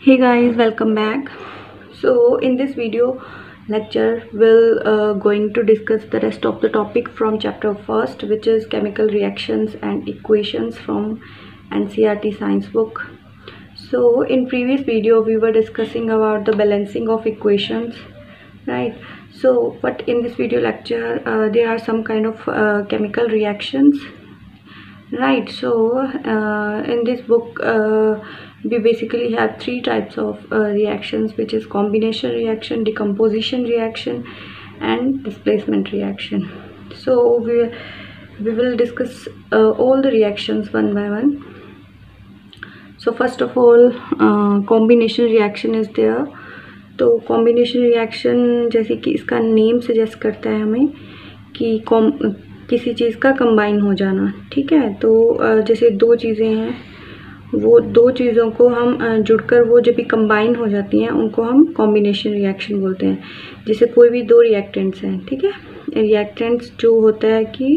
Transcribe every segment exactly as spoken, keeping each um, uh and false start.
Hey guys, welcome back. So in this video lecture we'll uh, going to discuss the rest of the topic from chapter first, which is chemical reactions and equations from N C E R T science book. So in previous video we were discussing about the balancing of equations, right? So but in this video lecture uh, there are some kind of uh, chemical reactions, right? So uh, in this book uh, we basically have three types of uh, reactions, which is combination reaction, decomposition reaction, and displacement reaction. So we we will discuss uh, all the reactions one by one. So first of all uh, combination reaction is there. तो combination reaction जैसे कि इसका name suggest करता है हमें कि com किसी चीज़ का कंबाइन हो जाना, ठीक है। तो जैसे दो चीज़ें हैं, वो दो चीज़ों को हम जुड़कर वो जब भी कंबाइन हो जाती हैं उनको हम कॉम्बिनेशन रिएक्शन बोलते हैं। जैसे कोई भी दो रिएक्टेंट्स हैं, ठीक है। रिएक्टेंट्स जो होता है कि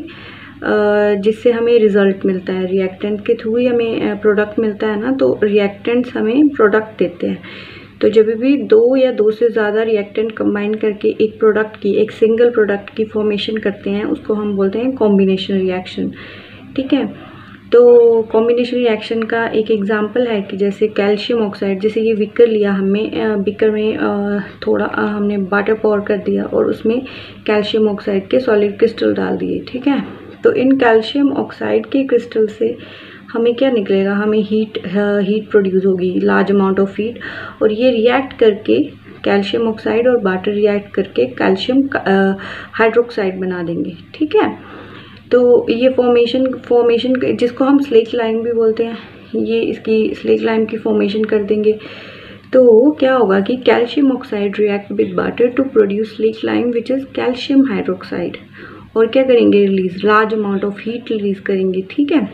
जिससे हमें रिज़ल्ट मिलता है, रिएक्टेंट के थ्रू ही हमें प्रोडक्ट मिलता है ना, तो रिएक्टेंट्स हमें प्रोडक्ट देते हैं। तो जब भी दो या दो से ज़्यादा रिएक्टेंट कंबाइन करके एक प्रोडक्ट की, एक सिंगल प्रोडक्ट की फॉर्मेशन करते हैं, उसको हम बोलते हैं कॉम्बिनेशन रिएक्शन, ठीक है। तो कॉम्बिनेशन रिएक्शन का एक एग्जांपल है कि जैसे कैल्शियम ऑक्साइड, जैसे ये बीकर लिया हमने, बीकर में थोड़ा हमने वाटर पॉर कर दिया और उसमें कैल्शियम ऑक्साइड के सॉलिड क्रिस्टल डाल दिए, ठीक है। तो इन कैल्शियम ऑक्साइड के क्रिस्टल से हमें क्या निकलेगा, हमें हीट हीट प्रोड्यूस होगी, लार्ज अमाउंट ऑफ हीट, और ये रिएक्ट करके कैल्शियम ऑक्साइड और वाटर रिएक्ट करके कैल्शियम हाइड्रोक्साइड बना देंगे, ठीक है। तो ये फॉर्मेशन फॉर्मेशन जिसको हम स्लेक लाइम भी बोलते हैं, ये इसकी स्लेक लाइम की फॉर्मेशन कर देंगे। तो क्या होगा कि calcium oxide react with water to produce slake lime which is calcium hydroxide, और क्या करेंगे, release large amount of heat release करेंगे, ठीक है।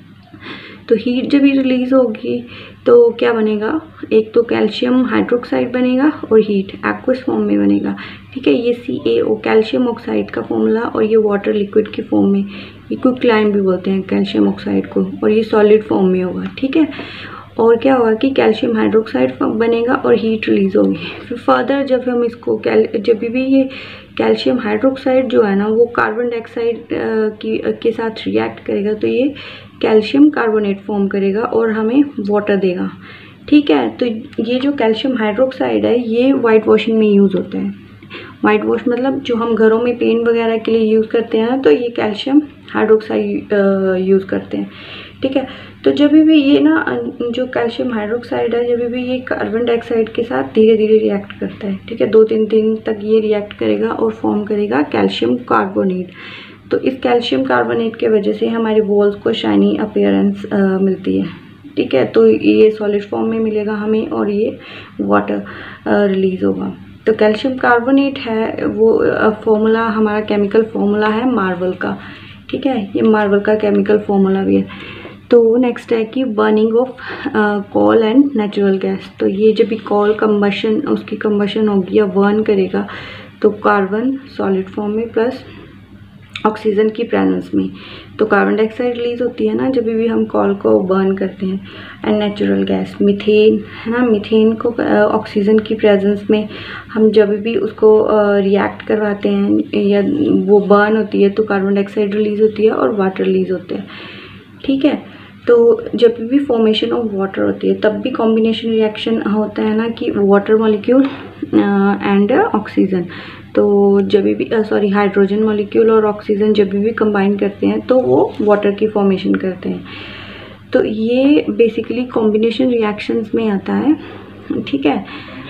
तो हीट जब ही रिलीज होगी तो क्या बनेगा, एक तो कैल्शियम हाइड्रोक्साइड बनेगा और हीट एक्वस फॉर्म में बनेगा, ठीक है। ये C A O calcium oxide का फॉर्मूला, और ये वाटर लिक्विड की फॉर्म में, ये क्विकलाइन भी बोलते हैं कैल्शियम ऑक्साइड को, और ये सॉलिड फॉर्म में होगा, ठीक है। और क्या होगा कि कैल्शियम हाइड्रोक्साइड बनेगा और हीट रिलीज होगी। फिर फर्दर जब हम इसको कैल जब भी ये कैल्शियम हाइड्रोक्साइड जो है ना, वो कार्बन डाइऑक्साइड की के साथ रिएक्ट करेगा, तो ये कैल्शियम कार्बोनेट फॉर्म करेगा और हमें वाटर देगा, ठीक है। तो ये जो कैल्शियम हाइड्रोक्साइड है ये वाइट वॉशिंग में यूज़ होता है। वाइट वॉश मतलब जो हम घरों में पेंट वगैरह के लिए यूज़ करते हैं ना, तो ये कैल्शियम हाइड्रोक्साइड यूज़ करते हैं, ठीक है। तो जब भी ये ना जो कैल्शियम हाइड्रोक्साइड है, जब भी ये कार्बन डाइऑक्साइड के साथ धीरे धीरे रिएक्ट करता है, ठीक है, दो तीन दिन तक ये रिएक्ट करेगा और फॉर्म करेगा कैल्शियम कार्बोनेट। तो इस कैल्शियम कार्बोनेट के वजह से हमारे वॉल्स को शाइनी अपीयरेंस मिलती है, ठीक है। तो ये सॉलिड फॉर्म में मिलेगा हमें और ये वाटर रिलीज होगा। तो कैल्शियम कार्बोनेट है वो फॉर्मूला, हमारा केमिकल फॉर्मूला है मार्बल का, ठीक है। ये मार्बल का केमिकल फॉर्मूला भी है। तो नेक्स्ट है कि burning of coal and natural gas. तो ये जब भी कोल कंबशन, उसकी कंबशन होगी या बर्न करेगा, तो कार्बन सॉलिड फॉर्म में प्लस ऑक्सीजन की प्रेजेंस में, तो कार्बन डाइऑक्साइड रिलीज होती है ना जब भी हम कोल को बर्न करते हैं। एंड नेचुरल गैस मीथेन है ना, मीथेन को ऑक्सीजन की प्रेजेंस में हम जब भी उसको रिएक्ट करवाते हैं या वो बर्न होती है, तो कार्बन डाइऑक्साइड रिलीज होती है और वाटर रिलीज होते हैं, ठीक है। तो जब भी फॉर्मेशन ऑफ वाटर होती है तब भी कॉम्बिनेशन रिएक्शन होता है ना, कि वाटर मॉलिक्यूल एंड ऑक्सीजन, तो जब भी सॉरी हाइड्रोजन मॉलिक्यूल और ऑक्सीजन जब भी कंबाइन करते हैं तो वो वाटर की फॉर्मेशन करते हैं। तो ये बेसिकली कॉम्बिनेशन रिएक्शंस में आता है, ठीक है।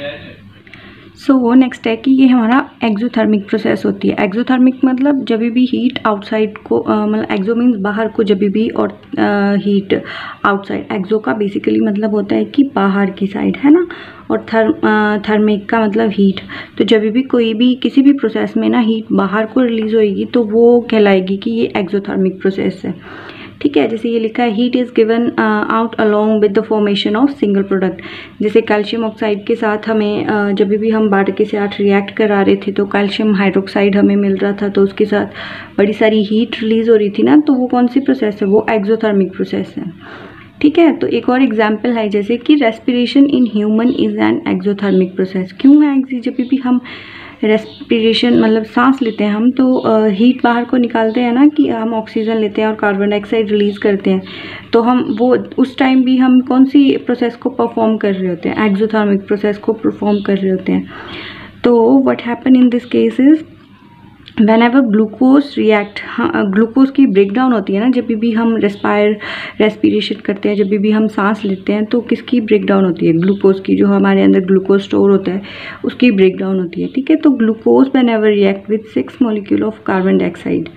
सो वो नेक्स्ट है कि ये हमारा एक्सोथर्मिक प्रोसेस होती है। एक्सोथर्मिक मतलब जब भी हीट आउटसाइड को, मतलब एक्सो मीन्स बाहर को जब भी, और हीट आउटसाइड। एक्सो का बेसिकली मतलब होता है कि बाहर की साइड, है ना, और थर्म थर्मिक का मतलब हीट। तो जब भी कोई भी किसी भी प्रोसेस में ना हीट बाहर को रिलीज होएगी तो वो कहलाएगी कि ये एक्सोथर्मिक प्रोसेस है, ठीक है। जैसे ये लिखा है heat is given out along with the formation of single product. जैसे कैल्शियम ऑक्साइड के साथ हमें uh, जब भी हम वाटर के साथ रिएक्ट करा रहे थे तो कैल्शियम हाइड्रोक्साइड हमें मिल रहा था, तो उसके साथ बड़ी सारी हीट रिलीज हो रही थी ना, तो वो कौन सी प्रोसेस है, वो एक्सोथर्मिक प्रोसेस है, ठीक है। तो एक और एग्जांपल है जैसे कि respiration in human is an exothermic process. क्यों है एक्सी? जब भी हम रेस्पिरेशन मतलब सांस लेते हैं हम, तो हीट बाहर को निकालते हैं ना, कि हम ऑक्सीजन लेते हैं और कार्बन डाइऑक्साइड रिलीज़ करते हैं, तो हम वो उस टाइम भी हम कौन सी प्रोसेस को परफॉर्म कर रहे होते हैं? एक्सोथर्मिक प्रोसेस को परफॉर्म कर रहे होते हैं। तो what happen in this case is whenever glucose react, हाँ ग्लूकोज की ब्रेकडाउन होती है ना, जब भी हम रेस्पायर रेस्पिरेशन करते हैं, जब भी हम सांस लेते हैं, तो किसकी ब्रेकडाउन होती है? ग्लूकोज की। जो हमारे अंदर ग्लूकोज स्टोर होता है उसकी ब्रेकडाउन होती है, ठीक है। तो glucose whenever react with six molecule of carbon dioxide,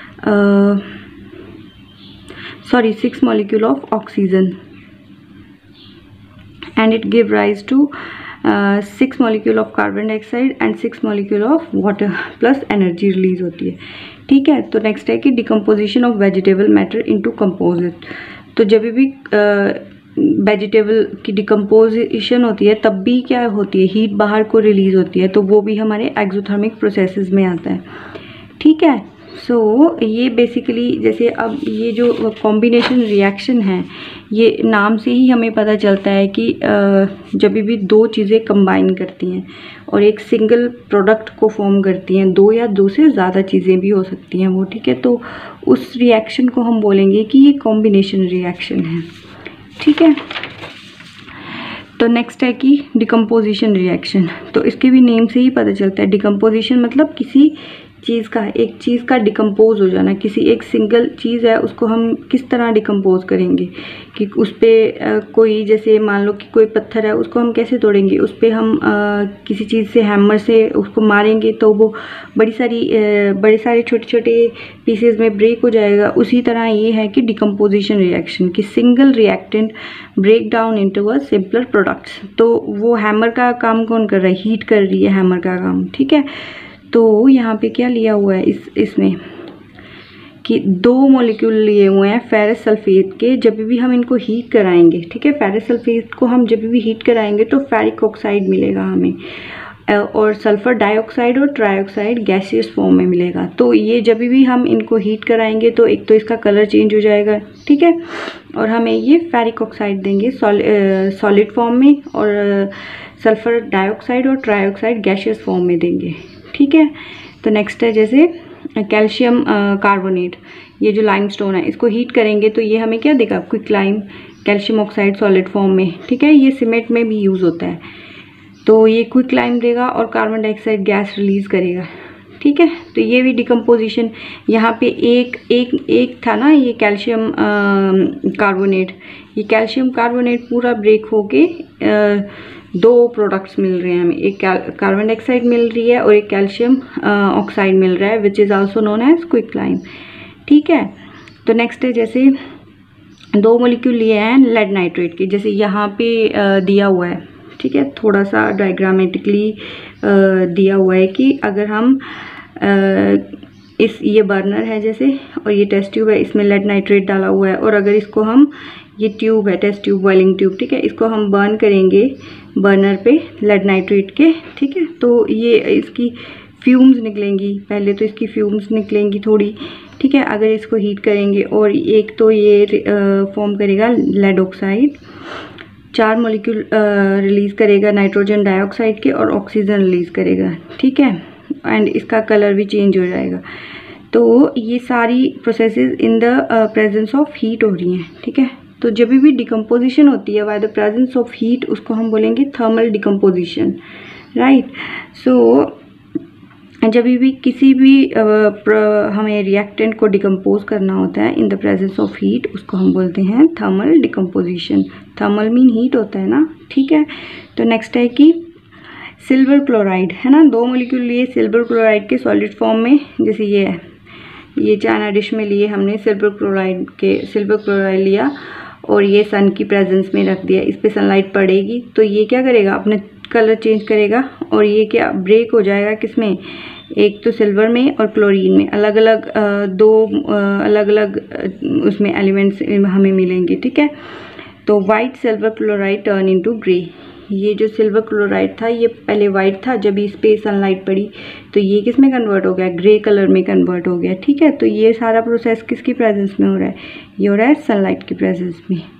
sorry six molecule of oxygen, and it give rise to six molecule of carbon dioxide and six molecule of water, plus energy release होती है, ठीक है। तो next है कि decomposition of vegetable matter into composite. तो जब भी वेजिटेबल uh, की डिकम्पोजिशन होती है तब भी क्या होती है? हीट बाहर को रिलीज होती है, तो वो भी हमारे एक्सोथर्मिक प्रोसेसेस में आता है, ठीक है। सो so, ये बेसिकली जैसे अब ये जो कॉम्बिनेशन रिएक्शन है, ये नाम से ही हमें पता चलता है कि जब भी दो चीज़ें कंबाइन करती हैं और एक सिंगल प्रोडक्ट को फॉर्म करती हैं, दो या दो से ज़्यादा चीज़ें भी हो सकती हैं वो, ठीक है। तो उस रिएक्शन को हम बोलेंगे कि ये कॉम्बिनेशन रिएक्शन है, ठीक है। तो नेक्स्ट है कि डिकम्पोजिशन रिएक्शन। तो इसके भी नेम से ही पता चलता है, डिकम्पोजिशन मतलब किसी चीज़ का, एक चीज़ का डिकम्पोज हो जाना। किसी एक सिंगल चीज़ है उसको हम किस तरह डिकम्पोज करेंगे कि उस पर कोई, जैसे मान लो कि कोई पत्थर है, उसको हम कैसे तोड़ेंगे? उस पर हम आ, किसी चीज़ से हैमर से उसको मारेंगे तो वो बड़ी सारी आ, बड़े सारे छोटे छोटे पीसेस में ब्रेक हो जाएगा। उसी तरह ये है कि डिकम्पोजिशन रिएक्शन, कि single reactant break down into a simpler products. तो वो हैमर का काम कौन कर रहा है? हीट कर रही है हैमर का काम, ठीक है। तो यहाँ पे क्या लिया हुआ है इस इसमें कि दो मॉलिक्यूल लिए हुए हैं फेरस सल्फेट के। जब भी हम इनको हीट कराएंगे, ठीक है, फेरस सल्फेट को हम जब भी हीट कराएंगे तो फेरिक ऑक्साइड मिलेगा हमें, और सल्फर डाइऑक्साइड और ट्राइऑक्साइड गैसियस फॉर्म में मिलेगा। तो ये जब भी हम इनको हीट कराएंगे तो एक तो इसका कलर चेंज हो जाएगा, ठीक है, और हमें ये फेरिक ऑक्साइड देंगे सॉलिड फॉर्म में, और सल्फर डाइऑक्साइड और ट्राइऑक्साइड गैसियस फॉर्म में देंगे, ठीक है। तो नेक्स्ट है जैसे कैल्शियम कार्बोनेट, ये जो लाइमस्टोन है, इसको हीट करेंगे तो ये हमें क्या देगा? Quick lime calcium oxide solid form में, ठीक है। ये सीमेंट में भी यूज़ होता है, तो ये क्विक लाइम देगा और कार्बन डाइऑक्साइड गैस रिलीज़ करेगा, ठीक है। तो ये भी डिकम्पोजिशन, यहाँ पे एक एक एक था ना ये कैल्शियम कार्बोनेट, ये कैल्शियम कार्बोनेट पूरा ब्रेक होके दो प्रोडक्ट्स मिल रहे हैं हमें, एक कार्बन डाइऑक्साइड मिल रही है और एक कैल्शियम ऑक्साइड मिल रहा है, which is also known as quick lime, ठीक है। तो नेक्स्ट है जैसे दो मॉलिक्यूल लिए हैं लेड नाइट्रेट के, जैसे यहाँ पे दिया हुआ है, ठीक है, थोड़ा सा डायग्रामेटिकली दिया हुआ है कि अगर हम इस ये बर्नर है जैसे, और ये टेस्ट ट्यूब है, इसमें लेड नाइट्रेट डाला हुआ है, और अगर इसको हम, ये ट्यूब है टेस्ट ट्यूब बॉइलिंग ट्यूब, ठीक है, इसको हम बर्न करेंगे बर्नर पे लेड नाइट्रेट के, ठीक है, तो ये इसकी फ्यूम्स निकलेंगी, पहले तो इसकी फ्यूम्स निकलेंगी थोड़ी, ठीक है। अगर इसको हीट करेंगे और एक तो ये फॉर्म करेगा लेड ऑक्साइड, चार मॉलिक्यूल रिलीज़ करेगा नाइट्रोजन डाइऑक्साइड के, और ऑक्सीजन रिलीज़ करेगा, ठीक है, एंड इसका कलर भी चेंज हो जाएगा। तो ये सारी processes in the presence of heat हो रही हैं, ठीक है। तो जब भी डिकम्पोजिशन होती है by the presence of heat, उसको हम बोलेंगे थर्मल डिकम्पोजिशन, राइट। सो जब भी किसी भी uh, हमें रिएक्टेंट को डिकम्पोज करना होता है in the presence of heat, उसको हम बोलते हैं thermal decomposition. Thermal mean heat होता है ना, ठीक है। तो नेक्स्ट है कि सिल्वर क्लोराइड है ना, दो मॉलिक्यूल लिए सिल्वर क्लोराइड के सॉलिड फॉर्म में, जैसे ये है, ये चाइना डिश में लिए हमने सिल्वर क्लोराइड के सिल्वर क्लोराइड लिया और ये सन की प्रेजेंस में रख दिया, इस पर सनलाइट पड़ेगी तो ये क्या करेगा? अपने कलर चेंज करेगा, और ये क्या ब्रेक हो जाएगा किसमें? एक तो सिल्वर में और क्लोरीन में, अलग अलग दो अलग अलग उसमें एलिमेंट्स हमें मिलेंगे, ठीक है। तो white silver chloride turn into grey, ये जो सिल्वर क्लोराइड था ये पहले वाइट था, जब इस पे सनलाइट पड़ी तो ये किस में कन्वर्ट हो गया? ग्रे कलर में कन्वर्ट हो गया, ठीक है। तो ये सारा प्रोसेस किसकी प्रेजेंस में हो रहा है? ये हो रहा है सनलाइट की प्रेजेंस में,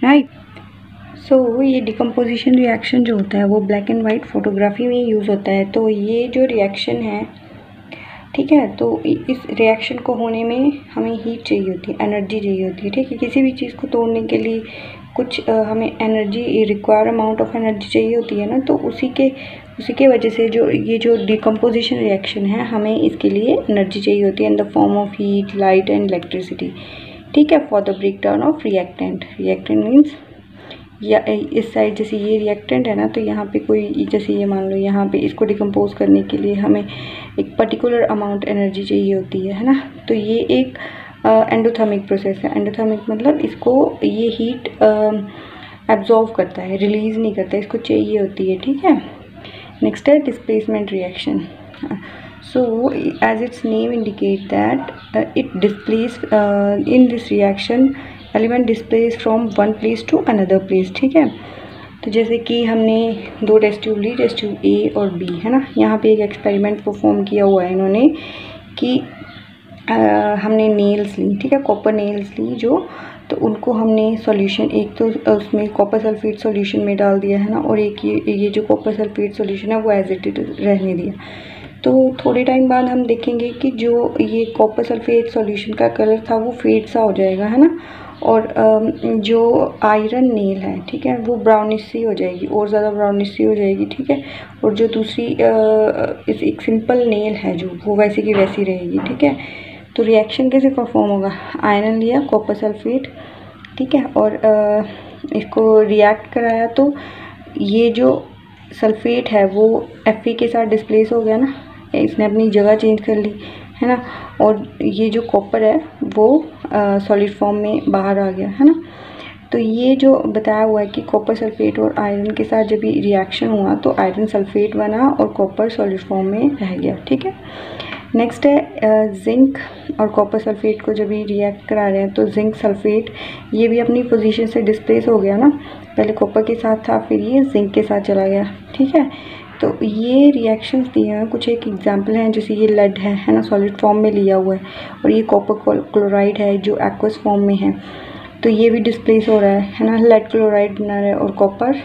राइट। सो ये डिकम्पोजिशन रिएक्शन जो होता है वो ब्लैक एंड वाइट फोटोग्राफी में यूज़ होता है। तो ये जो रिएक्शन है, ठीक है, तो इस रिएक्शन को होने में हमें हीट चाहिए होती है, एनर्जी चाहिए होती है, ठीक है। किसी भी चीज़ को तोड़ने के लिए कुछ आ, हमें energy, require amount of energy चाहिए होती है ना, तो उसी के उसी के वजह से जो ये जो डिकम्पोजिशन रिएक्शन है, हमें इसके लिए एनर्जी चाहिए होती है in the form of heat, light and electricity, ठीक है, for the break down of reactant. Reactant means या इस साइड जैसे ये रिएक्टेंट है ना, तो यहाँ पे कोई जैसे ये मान लो यहाँ पे इसको डिकम्पोज करने के लिए हमें एक पर्टिकुलर अमाउंट एनर्जी चाहिए होती है है ना। तो ये एक एंडोथर्मिक प्रोसेस है। एंडोथर्मिक मतलब इसको ये हीट एब्जॉर्व करता है, रिलीज़ नहीं करता, इसको चाहिए होती है, ठीक है। नेक्स्ट है displacement reaction. So as it's name indicate that it displace in this reaction element displace from one place to another place, ठीक है। तो जैसे कि हमने दो टेस्ट ट्यूब ली, टेस्ट ट्यूब ए और बी, है ना। यहाँ पे एक एक्सपेरिमेंट परफॉर्म किया हुआ है इन्होंने कि आ, हमने नेल्स ली, ठीक है, कॉपर नेल्स ली जो, तो उनको हमने सॉल्यूशन, एक तो उसमें कॉपर सल्फेट सॉल्यूशन में डाल दिया है ना, और एक ये ये जो कॉपर सल्फेट सॉल्यूशन है वो एज इट इज रहने दिया। तो थोड़े टाइम बाद हम देखेंगे कि जो ये कॉपर सल्फेट सॉल्यूशन का कलर था वो फेड सा हो जाएगा, है ना, और जो आयरन नेल है, ठीक है, वो ब्राउनिश सी हो जाएगी, और ज़्यादा ब्राउनिश सी हो जाएगी, ठीक है। और जो दूसरी इस एक सिंपल नेल है जो, वो वैसी की वैसी रहेगी, ठीक है। तो रिएक्शन कैसे परफॉर्म होगा? आयरन लिया, कॉपर सल्फेट, ठीक है, और आ, इसको रिएक्ट कराया, तो ये जो सल्फेट है वो एफ ई के साथ डिस्प्लेस हो गया ना, इसने अपनी जगह चेंज कर ली, है ना, और ये जो कॉपर है वो सॉलिड फॉर्म में बाहर आ गया, है ना। तो ये जो बताया हुआ है कि कॉपर सल्फेट और आयरन के साथ जब ये रिएक्शन हुआ तो आयरन सल्फेट बना और कॉपर सॉलिड फॉर्म में रह गया, ठीक है। नेक्स्ट है जिंक और कॉपर सल्फेट को जब ये रिएक्ट करा रहे हैं तो जिंक सल्फेट ये भी अपनी पोजीशन से डिस्प्लेस हो गया ना, पहले कॉपर के साथ था, फिर ये जिंक के साथ चला गया, ठीक है। तो ये रिएक्शंस दिए हैं, कुछ एक एग्जांपल हैं, जैसे ये लेड है है ना, सॉलिड फॉर्म में लिया हुआ है, और ये कॉपर क्लोराइड है जो एक्वस फॉर्म में है, तो ये भी डिस्प्लेस हो रहा है है ना, लेड क्लोराइड बना रहा है और कॉपर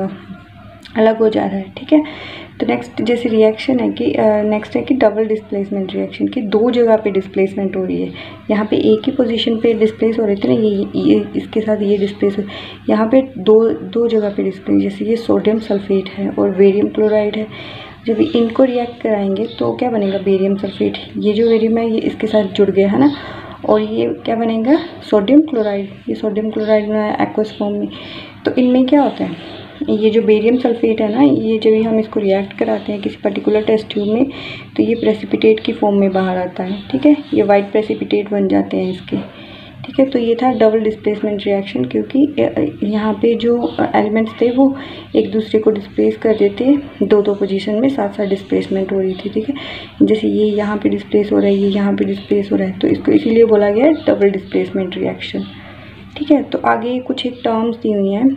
अलग हो जा रहा है, ठीक है। तो नेक्स्ट जैसे रिएक्शन है कि नेक्स्ट है कि डबल डिस्प्लेसमेंट रिएक्शन, की दो जगह पे डिस्प्लेसमेंट हो रही है। यहाँ पे एक ही पोजीशन पे डिस्प्लेस हो रहे थे ना, ये, ये इसके साथ ये डिस्प्लेस हो, यहाँ पे दो दो जगह पे डिस्प्लेस, जैसे ये सोडियम सल्फेट है और बेरियम क्लोराइड है। जब इनको रिएक्ट कराएंगे तो क्या बनेगा? बेरियम सल्फेट, ये जो बेरियम है ये इसके साथ जुड़ गया है ना, और ये क्या बनेगा? सोडियम क्लोराइड, ये सोडियम क्लोराइड बनाया एक्वस फॉर्म में। तो इनमें क्या होता है, ये जो बेरियम सल्फेट है ना, ये जब भी हम इसको रिएक्ट कराते हैं किसी पर्टिकुलर टेस्ट ट्यूब में, तो ये प्रेसिपिटेट की फॉर्म में बाहर आता है, ठीक है, ये वाइट प्रेसिपिटेट बन जाते हैं इसके, ठीक है। तो ये था डबल डिस्प्लेसमेंट रिएक्शन, क्योंकि यहाँ पे जो एलिमेंट्स थे वो एक दूसरे को डिस्प्लेस कर देते, दो दो पोजीशन में साथ साथ डिस्प्लेसमेंट हो रही थी, ठीक है। जैसे ये यहाँ पे डिस्प्लेस हो रहा है, ये यहाँ पे डिस्प्लेस हो रहा है, तो इसको इसीलिए बोला गया है डबल डिस्प्लेसमेंट रिएक्शन, ठीक है। तो आगे कुछ एक टर्म्स दी हुई हैं,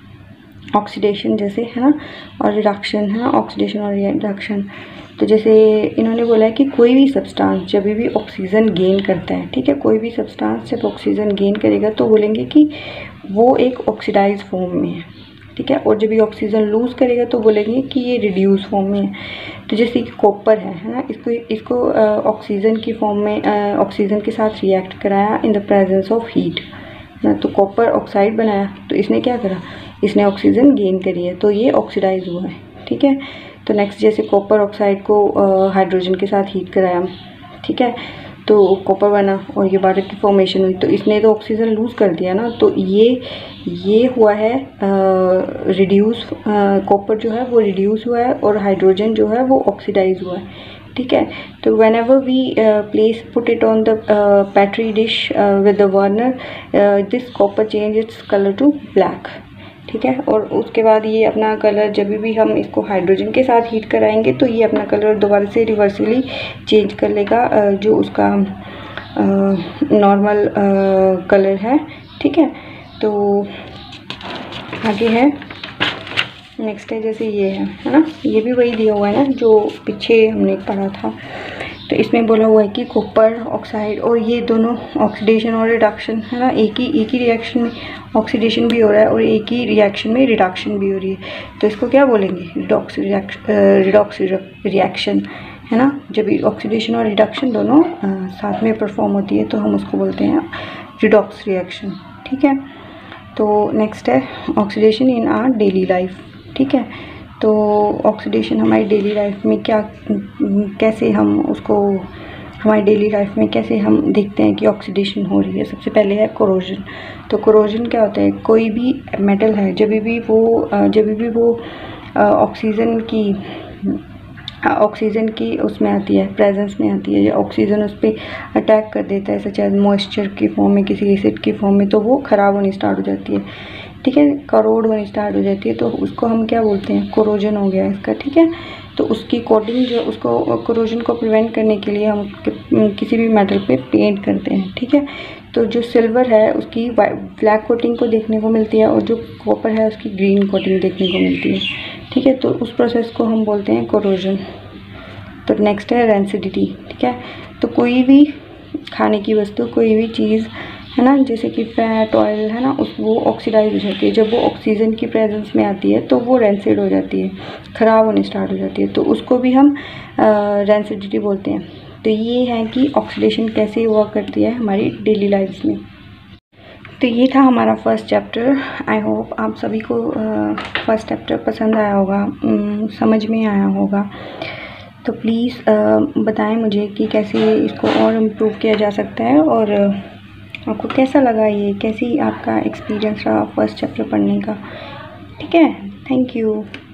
ऑक्सीडेशन जैसे, है ना, और रिडक्शन, है ना, ऑक्सीडेशन और रिडक्शन। तो जैसे इन्होंने बोला है कि कोई भी सब्सटेंस जब भी ऑक्सीजन गेन करता है, ठीक है, कोई भी सब्सटेंस जब ऑक्सीजन गेन करेगा तो बोलेंगे कि वो एक ऑक्सीडाइज फॉर्म में है, ठीक है, और जब ये ऑक्सीजन लूज़ करेगा तो बोलेंगे कि ये रिड्यूस फॉर्म में है। तो जैसे कि कॉपर है है ना, इसको इसको ऑक्सीजन की फॉर्म में ऑक्सीजन के साथ रिएक्ट कराया in the presence of heat ना, तो कॉपर ऑक्साइड बनाया, तो इसने क्या करा, इसने ऑक्सीजन गेन करी है, तो ये ऑक्सीडाइज हुआ है, ठीक है। तो नेक्स्ट जैसे कॉपर ऑक्साइड को हाइड्रोजन के साथ हीट कराया, ठीक है, तो कॉपर बना और ये वाटर की फॉर्मेशन हुई, तो इसने तो ऑक्सीजन लूज़ कर दिया ना, तो ये ये हुआ है रिड्यूस, कॉपर जो है वो रिड्यूस हुआ है और हाइड्रोजन जो है वो ऑक्सीडाइज हुआ है, ठीक है। तो whenever we place put it on the petri dish with the burner, this copper change its colour to black, ठीक है। और उसके बाद ये अपना कलर जब भी हम इसको हाइड्रोजन के साथ हीट कराएंगे तो ये अपना कलर दोबारा से रिवर्सली चेंज कर लेगा, uh, जो उसका नॉर्मल uh, कलर uh, है, ठीक है। तो आगे है नेक्स्ट है जैसे ये है है ना, ये भी वही दिया हुआ है ना जो पीछे हमने पढ़ा था। तो इसमें बोला हुआ है कि कॉपर ऑक्साइड और ये दोनों ऑक्सीडेशन और रिडक्शन है ना, एक ही एक ही रिएक्शन में ऑक्सीडेशन भी हो रहा है और एक ही रिएक्शन में रिडक्शन भी हो रही है। तो इसको क्या बोलेंगे? रिडॉक्स रिडॉक्स रिएक्शन है ना। जब ऑक्सीडेशन और रिडक्शन दोनों आ, साथ में परफॉर्म होती है तो हम उसको बोलते हैं रिडॉक्स रिएक्शन। ठीक है। तो नेक्स्ट है oxidation in our daily life. ठीक है। तो ऑक्सीडेशन हमारी डेली लाइफ में क्या, कैसे हम उसको हमारी डेली लाइफ में कैसे हम देखते हैं कि ऑक्सीडेशन हो रही है। सबसे पहले है कोरोजन। तो कोरोजन क्या होता है? कोई भी मेटल है जब भी वो जब भी वो ऑक्सीजन की ऑक्सीजन की उसमें आती है, प्रेजेंस में आती है, या ऑक्सीजन उस पर अटैक कर देता है सच एज मॉइस्चर की फॉर्म में, किसी एसिड की फॉर्म में, तो वो ख़राब होनी स्टार्ट हो जाती है। ठीक है। करोड होनी स्टार्ट हो जाती है तो उसको हम क्या बोलते हैं? कोरोजन हो गया इसका। ठीक है। तो उसकी कोटिंग जो उसको कोरोजन को प्रिवेंट करने के लिए हम किसी भी मेटल पे पेंट करते हैं। ठीक है। तो जो सिल्वर है उसकी ब्लैक कोटिंग को देखने को मिलती है और जो कॉपर है उसकी ग्रीन कोटिंग देखने को मिलती है। ठीक है। तो उस प्रोसेस को हम बोलते हैं कोरोजन। तो नेक्स्ट है रेंसिडिटी। ठीक है। तो कोई भी खाने की वस्तु, कोई भी चीज़ है ना, जैसे कि फैट, ऑयल है ना, उस वो ऑक्सीडाइज हो जाती है। जब वो ऑक्सीजन की प्रेजेंस में आती है तो वो रेंसिड हो जाती है, ख़राब होनी स्टार्ट हो जाती है, तो उसको भी हम रेंसिडिटी बोलते हैं। तो ये है कि ऑक्सीडेशन कैसे हुआ करती है हमारी डेली लाइफ में। तो ये था हमारा फर्स्ट चैप्टर। आई होप आप सभी को फर्स्ट चैप्टर पसंद आया होगा, समझ में आया होगा। तो प्लीज़ बताएं मुझे कि कैसे इसको और इम्प्रूव किया जा सकता है और आपको कैसा लगा, ये कैसी आपका एक्सपीरियंस रहा फर्स्ट चैप्टर पढ़ने का। ठीक है। Thank you.